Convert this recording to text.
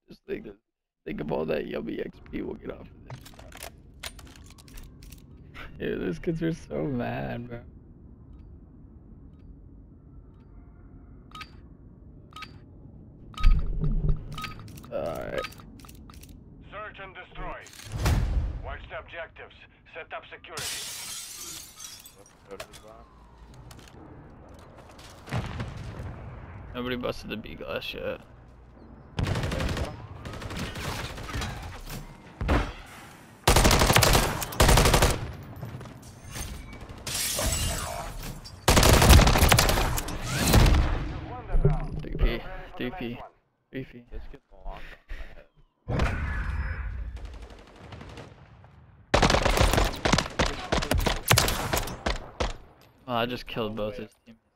Just think of all that yummy XP we'll get off of this. Dude, those kids are so mad, bro. Alright. Search and destroy. Watch the objectives. Set up security. Nobody busted the B glass yet. DP. Beefy. Let's get the lock on my head. Oh, I just killed both his teammates.